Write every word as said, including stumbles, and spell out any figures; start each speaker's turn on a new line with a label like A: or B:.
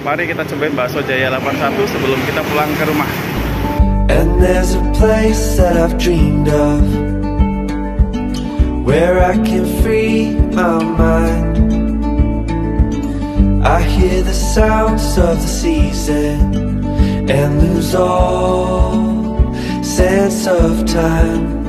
A: Mari kita cobain bakso Jaya delapan satu sebelum kita pulang ke rumah.
B: And there's a place that I've dreamed of, where I can free my mind. I hear the sounds of the season and lose all sense of time.